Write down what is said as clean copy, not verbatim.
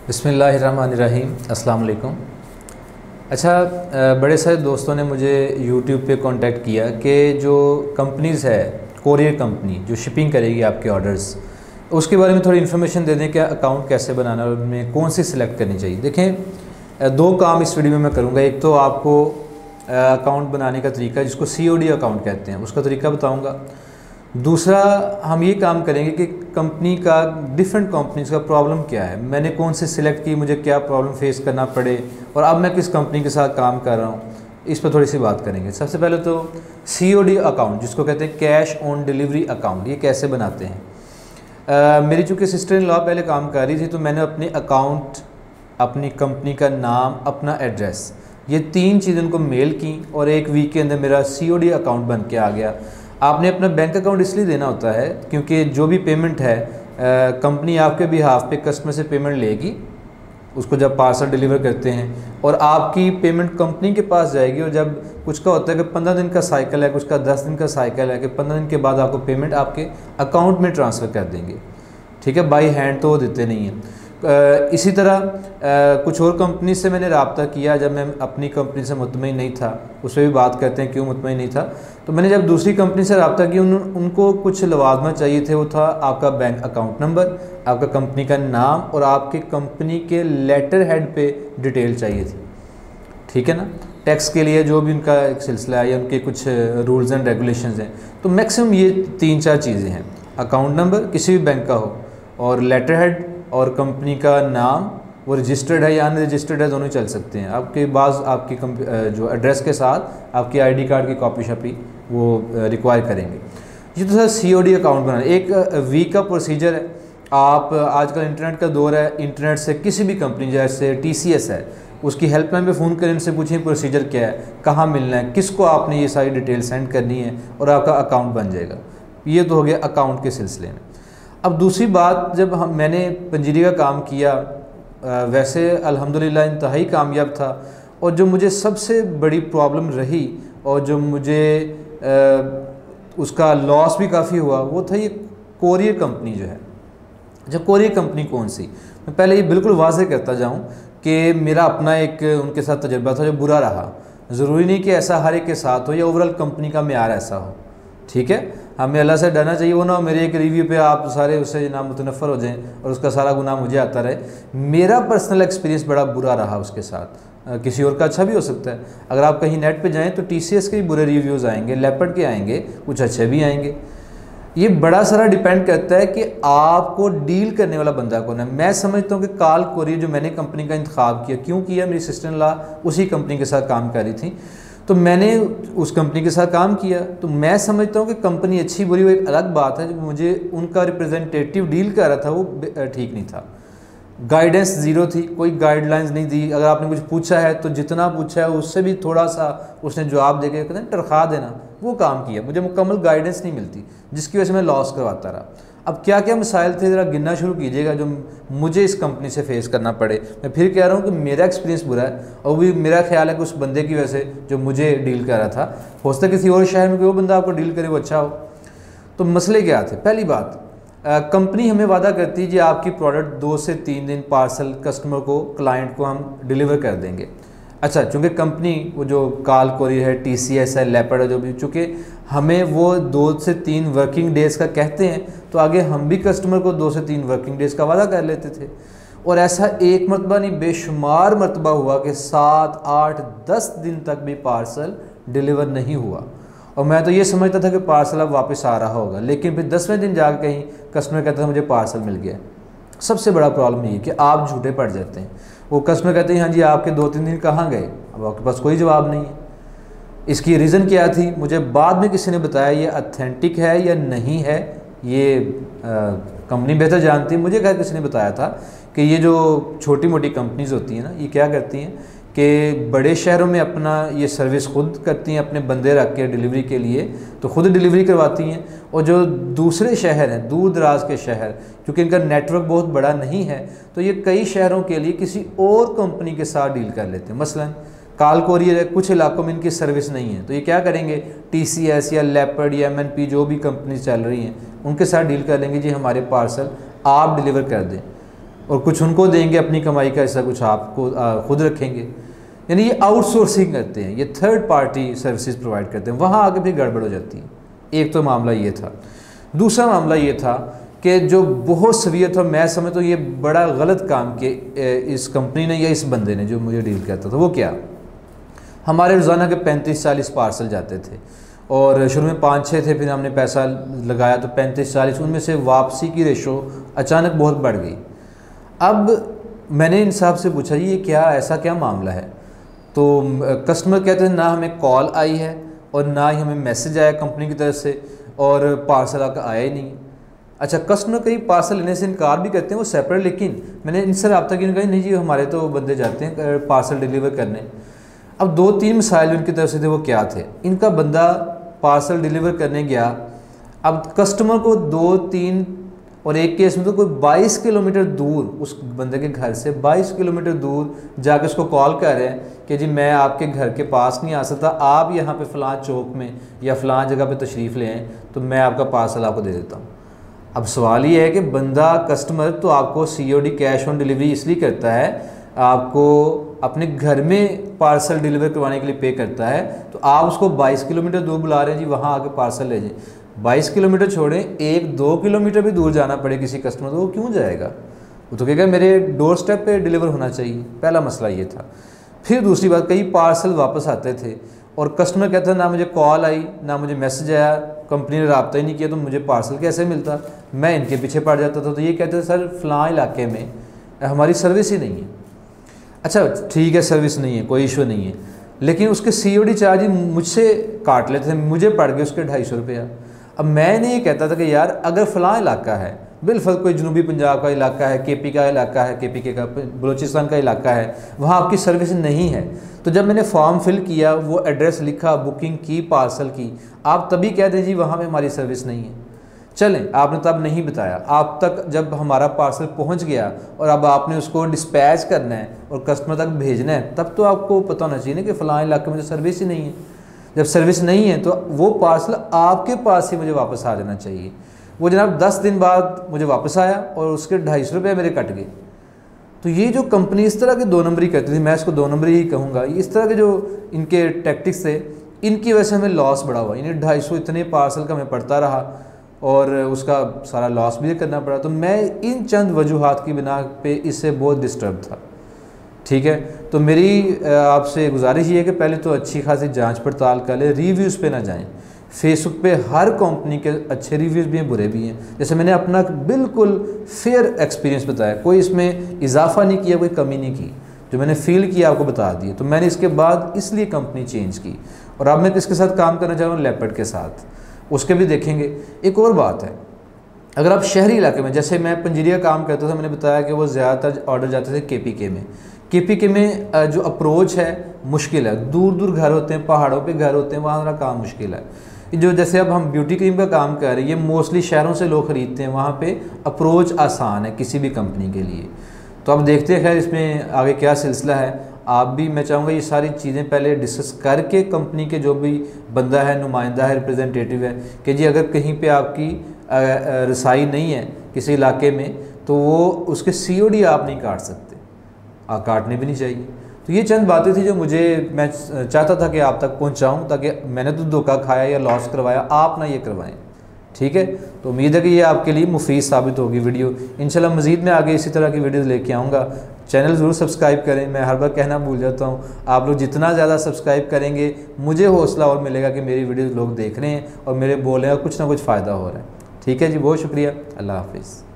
बिस्मिल्लाहिर्रहमानिर्रहीम, अस्सलाम वालेकुम। अच्छा, बड़े सारे दोस्तों ने मुझे यूट्यूब पे कांटेक्ट किया कि जो कंपनीज़ है, कोरियर कंपनी जो शिपिंग करेगी आपके ऑर्डर्स, उसके बारे में थोड़ी इन्फॉर्मेशन दे दें कि अकाउंट कैसे बनाना है और उनमें कौन सी सिलेक्ट करनी चाहिए। देखें, दो काम इस वीडियो में मैं करूँगा। एक तो आपको अकाउंट बनाने का तरीका, जिसको COD अकाउंट कहते हैं, उसका तरीका बताऊँगा। दूसरा हम ये काम करेंगे कि कंपनी का, डिफरेंट कंपनीज़ का प्रॉब्लम क्या है, मैंने कौन से सिलेक्ट की, मुझे क्या प्रॉब्लम फेस करना पड़े और अब मैं किस कंपनी के साथ काम कर रहा हूँ, इस पर थोड़ी सी बात करेंगे। सबसे पहले तो COD अकाउंट, जिसको कहते हैं कैश ऑन डिलीवरी अकाउंट, ये कैसे बनाते हैं। मेरी चूँकि सिस्टर इन लॉ पहले काम कर रही थी, तो मैंने अपने अकाउंट, अपनी कंपनी का नाम, अपना एड्रेस, ये तीन चीज़ें उनको मेल की और एक वीक के अंदर मेरा COD अकाउंट बन के आ गया। आपने अपना बैंक अकाउंट इसलिए देना होता है क्योंकि जो भी पेमेंट है कंपनी आपके बिहाफ पे कस्टमर से पेमेंट लेगी, उसको जब पार्सल डिलीवर करते हैं, और आपकी पेमेंट कंपनी के पास जाएगी। और जब कुछ का होता है कि 15 दिन का साइकिल है, कुछ का 10 दिन का साइकिल है कि 15 दिन के बाद आपको पेमेंट आपके अकाउंट में ट्रांसफ़र कर देंगे। ठीक है, बाई हैंड तो वो देते नहीं हैं। इसी तरह कुछ और कंपनी से मैंने रब्ता किया जब मैं अपनी कंपनी से मुतमईन नहीं था। उस पर भी बात करते हैं क्यों मुतमईन नहीं था। तो मैंने जब दूसरी कंपनी से रब्ता किया, उनको कुछ लवाजमा चाहिए थे। वो था आपका बैंक अकाउंट नंबर, आपका कंपनी का नाम और आपके कंपनी के लेटर हेड पे डिटेल चाहिए थी। ठीक है ना, टैक्स के लिए जो भी उनका एक सिलसिला है या उनके कुछ रूल्स एंड रेगुलेशंस हैं। तो मैक्सिमम ये 3-4 चीज़ें हैं। अकाउंट नंबर किसी भी बैंक का हो, और लेटर हेड, और कंपनी का नाम, वो रजिस्टर्ड है या अनरजिस्टर्ड है, दोनों चल सकते हैं। आपके बाद आपकी जो एड्रेस के साथ आपकी ID कार्ड की कॉपी शॉपी वो रिक्वायर करेंगे। ये तो सर COD अकाउंट बनाना एक वीक का प्रोसीजर है। आप आजकल इंटरनेट का दौर है, इंटरनेट से किसी भी कंपनी, जैसे TCS है, उसकी हेल्पलाइन पे फ़ोन करें, उनसे पूछें प्रोसीजर क्या है, कहाँ मिलना है, किसको आपने ये सारी डिटेल सेंड करनी है, और आपका अकाउंट बन जाएगा। ये तो हो गया अकाउंट के सिलसिले में। अब दूसरी बात, जब मैंने पंजीरी का काम किया, वैसे अल्हम्दुलिल्लाह इंतहाई कामयाब था। और जो मुझे सबसे बड़ी प्रॉब्लम रही और जो मुझे उसका लॉस भी काफ़ी हुआ, वो था ये कोरियर कंपनी जो है। जब कोरियर कंपनी कौन सी, मैं पहले ये बिल्कुल वाज़ेह करता जाऊँ कि मेरा अपना एक उनके साथ तजुर्बा था जो बुरा रहा। ज़रूरी नहीं कि ऐसा हर एक के साथ हो या ओवरऑल कंपनी का मेयार ऐसा हो। ठीक है, हमें अल्लाह से डरना चाहिए। वो ना मेरे एक रिव्यू पे आप सारे उससे ना मुतनफ़र हो जाएं और उसका सारा गुनाह मुझे आता रहे। मेरा पर्सनल एक्सपीरियंस बड़ा बुरा रहा उसके साथ। किसी और का अच्छा भी हो सकता है। अगर आप कहीं नेट पे जाएं तो TCS के भी बुरे रिव्यूज़ आएंगे, लेपर्ड के आएंगे, कुछ अच्छे भी आएंगे। ये बड़ा सारा डिपेंड करता है कि आपको डील करने वाला बंदा कौन है। मैं समझता हूँ कि काल कोरियर जो मैंने कंपनी का इंतखाब किया, क्यों किया, मेरी सिस्टर इन लॉ उसी कंपनी के साथ काम कर रही थी, तो मैंने उस कंपनी के साथ काम किया। तो मैं समझता हूँ कि कंपनी अच्छी बुरी वो एक अलग बात है। जो मुझे उनका रिप्रेजेंटेटिव डील कर रहा था वो ठीक नहीं था। गाइडेंस ज़ीरो थी, कोई गाइडलाइंस नहीं दी। अगर आपने कुछ पूछा है तो जितना पूछा है उससे भी थोड़ा सा उसने जवाब दे के कहते हैं टरखा देना, वो काम किया। मुझे मुकम्मल गाइडेंस नहीं मिलती, जिसकी वजह से मैं लॉस करवाता रहा। अब क्या क्या मसाइल थे, ज़रा गिनना शुरू कीजिएगा जो मुझे इस कंपनी से फेस करना पड़े। मैं फिर कह रहा हूँ कि मेरा एक्सपीरियंस बुरा है, और भी मेरा ख्याल है कि उस बंदे की वजह से जो मुझे डील कर रहा था, हो सकता है किसी और शहर में कोई वो बंदा आपको डील करे वो अच्छा हो। तो मसले क्या थे। पहली बात, कंपनी हमें वादा करती है कि आपकी प्रोडक्ट 2 से 3 दिन पार्सल कस्टमर को, क्लाइंट को हम डिलीवर कर देंगे। अच्छा, चूँकि कंपनी वो जो काल कोरियर है, TCS है, लेपर्ड है, जो भी, चूँकि हमें वो 2 से 3 वर्किंग डेज़ का कहते हैं, तो आगे हम भी कस्टमर को 2 से 3 वर्किंग डेज़ का वादा कर लेते थे। और ऐसा एक मरतबा नहीं, बेशुमार मरतबा हुआ कि 7, 8, 10 दिन तक भी पार्सल डिलीवर नहीं हुआ। और मैं तो ये समझता था कि पार्सल अब वापस आ रहा होगा, लेकिन फिर 10वें दिन जाकर कहीं कस्टमर कहता था मुझे पार्सल मिल गया। सबसे बड़ा प्रॉब्लम ये है कि आप झूठे पड़ जाते हैं। वो कस्टमर कहते हैं हाँ जी आपके 2-3 दिन कहाँ गए, अब आपके पास कोई जवाब नहीं है। इसकी रीज़न क्या थी, मुझे बाद में किसी ने बताया ये ऑथेंटिक है या नहीं है, ये कंपनी बेहतर जानती है। मुझे क्या किसी ने बताया था कि ये जो छोटी मोटी कंपनीज़ होती हैं ना, ये क्या करती हैं कि बड़े शहरों में अपना ये सर्विस खुद करती हैं, अपने बंदे रख के डिलीवरी के लिए, तो खुद डिलीवरी करवाती हैं। और जो दूसरे शहर हैं, दूर दराज के शहर, क्योंकि इनका नेटवर्क बहुत बड़ा नहीं है, तो ये कई शहरों के लिए किसी और कंपनी के साथ डील कर लेते हैं। मसलन काल कोरियर है, कुछ इलाकों में इनकी सर्विस नहीं है, तो ये क्या करेंगे, TCS या लेपर्ड या MNP जो भी कंपनी चल रही हैं उनके साथ डील कर लेंगे, जी हमारे पार्सल आप डिलीवर कर दें। और कुछ उनको देंगे अपनी कमाई का हिस्सा, कुछ आपको खुद रखेंगे। यानी ये आउटसोर्सिंग करते हैं, ये थर्ड पार्टी सर्विसेज प्रोवाइड करते हैं, वहाँ आगे भी गड़बड़ हो जाती है। एक तो मामला ये था। दूसरा मामला ये था कि जो बहुत सीवियर था, मैं समझता हूँ ये बड़ा गलत काम किया इस कंपनी ने या इस बंदे ने जो मुझे डील करता था। वो क्या, हमारे रोज़ाना के 35-40 पार्सल जाते थे और शुरू में 5-6 थे, फिर हमने पैसा लगाया तो 35-40, उनमें से वापसी की रेशो अचानक बहुत बढ़ गई। अब मैंने इन साहब से पूछा ये क्या, ऐसा क्या मामला है? तो कस्टमर कहते हैं ना हमें कॉल आई है और ना ही हमें मैसेज आया कंपनी की तरफ से, और पार्सल आपका आया ही नहीं। अच्छा, कस्टमर कई पार्सल लेने से इनकार भी करते हैं वो सेपरेट, लेकिन मैंने इनसे रब्ता किया, कहा नहीं जी हमारे तो बंदे जाते हैं पार्सल डिलीवर करने। अब 2-3 मिसाइल उनकी तरफ से थे, वो क्या थे? इनका बंदा पार्सल डिलीवर करने गया, अब कस्टमर को 2-3 और एक केस में तो कोई 22 किलोमीटर दूर, उस बंदे के घर से 22 किलोमीटर दूर जाकर उसको कॉल कर रहे हैं कि जी मैं आपके घर के पास नहीं आ सकता, आप यहाँ पे फ़लाँ चौक में या फ़लाँ जगह पे तशरीफ़ ले आएँ तो मैं आपका पार्सल आपको दे देता हूँ। अब सवाल ये है कि बंदा कस्टमर तो आपको COD कैश ऑन डिलीवरी इसलिए करता है, आपको अपने घर में पार्सल डिलीवर करवाने के लिए पे करता है, तो आप उसको 22 किलोमीटर दूर बुला रहे हैं जी वहाँ आके पार्सल ले जाएँ। 22 किलोमीटर छोड़ें, 1-2 किलोमीटर भी दूर जाना पड़े किसी कस्टमर तो वो क्यों जाएगा? वो तो कहेगा मेरे डोर स्टेप पे डिलीवर होना चाहिए। पहला मसला ये था। फिर दूसरी बात, कई पार्सल वापस आते थे और कस्टमर कहता है ना मुझे कॉल आई ना मुझे मैसेज आया, कंपनी ने रब्ता ही नहीं किया, तो मुझे पार्सल कैसे मिलता? मैं इनके पीछे पड़ जाता था। तो ये कहते थे सर फ़लाँ इलाके में हमारी सर्विस ही नहीं है। अच्छा ठीक है, सर्विस नहीं है, कोई इशू नहीं है, लेकिन उसके COD चार्ज मुझसे काट लेते थे, मुझे पड़ गए उसके 250 रुपया। अब मैंने ये कहता था कि यार अगर फ़लाँ इलाका है, बिलफल कोई जनूबी पंजाब का इलाका है, KP का इलाका है, KPK का बलूचिस्तान का इलाका है, वहाँ आपकी सर्विस नहीं है, तो जब मैंने फॉर्म फिल किया, वो एड्रेस लिखा, बुकिंग की, पार्सल की, आप तभी कह दें जी वहाँ पे हमारी सर्विस नहीं है। चलें, आपने तब नहीं बताया, आप तक जब हमारा पार्सल पहुंच गया और अब आपने उसको डिस्पैच करना है और कस्टमर तक भेजना है, तब तो आपको पता होना चाहिए ना कि फ़लाँ इलाके में तो सर्विस ही नहीं है। जब सर्विस नहीं है तो वो पार्सल आपके पास ही मुझे वापस आ जाना चाहिए। वो जनाब 10 दिन बाद मुझे वापस आया और उसके 250 रुपये मेरे कट गए। तो ये जो कंपनी इस तरह की 2 नंबरी करती थी, मैं इसको 2 नंबरी ही कहूँगा, इस तरह के जो इनके टैक्टिक्स थे, इनकी वजह से हमें लॉस बड़ा हुआ। इन्हें 250 इतने पार्सल का हमें पड़ता रहा और उसका सारा लॉस भी करना पड़ा। तो मैं इन चंद वजूहात की बिना पे इससे बहुत डिस्टर्ब था। ठीक है, तो मेरी आपसे गुजारिश ये है कि पहले तो अच्छी खासी जांच पड़ताल कर ले, रिव्यूज़ पे ना जाएं। फेसबुक पे हर कंपनी के अच्छे रिव्यूज़ भी हैं, बुरे भी हैं। जैसे मैंने अपना बिल्कुल फेयर एक्सपीरियंस बताया, कोई इसमें इजाफा नहीं किया, कोई कमी नहीं की, जो मैंने फील किया आपको बता दिया। तो मैंने इसके बाद इसलिए कंपनी चेंज की और अब मैं किसके साथ काम करना चाह रहा हूँ, लेपर्ड के साथ, उसके भी देखेंगे। एक और बात है, अगर आप शहरी इलाके में, जैसे मैं पंजीरिया काम करता था, मैंने बताया कि वो ज़्यादातर ऑर्डर जाते थे KPK में। KPK में जो अप्रोच है मुश्किल है, दूर दूर घर होते हैं, पहाड़ों पे घर होते हैं, वहाँ काम मुश्किल है। जो जैसे अब हम ब्यूटी क्रीम का काम कर रहे हैं, ये मोस्टली शहरों से लोग ख़रीदते हैं, वहाँ पे अप्रोच आसान है किसी भी कंपनी के लिए। तो अब देखते हैं खैर इसमें आगे क्या सिलसिला है। आप भी, मैं चाहूँगा ये सारी चीज़ें पहले डिस्कस करके कंपनी के जो भी बंदा है, नुमाइंदा है, रिप्रेजेंटेटिव है, कि जी अगर कहीं पे आपकी रसाई नहीं है किसी इलाके में, तो वो उसके COD आप नहीं काट सकते, आप काटने भी नहीं चाहिए। तो ये चंद बातें थी जो मैं चाहता था कि आप तक पहुँचाऊँ, ताकि मैंने तो धोखा खाया या लॉस करवाया, आप ना ये करवाएँ। ठीक है, तो उम्मीद है कि ये आपके लिए मुफीद साबित होगी वीडियो। इंशाल्लाह मज़ीद मैं आगे इसी तरह की वीडियोज़ लेके आऊँगा। चैनल ज़रूर सब्सक्राइब करें, मैं हर बार कहना भूल जाता हूँ। आप लोग जितना ज़्यादा सब्सक्राइब करेंगे, मुझे हौसला और मिलेगा कि मेरी वीडियोज़ लोग देख रहे हैं और मेरे बोलने का कुछ ना कुछ फ़ायदा हो रहा है। ठीक है जी, बहुत शुक्रिया, अल्लाह हाफिज़।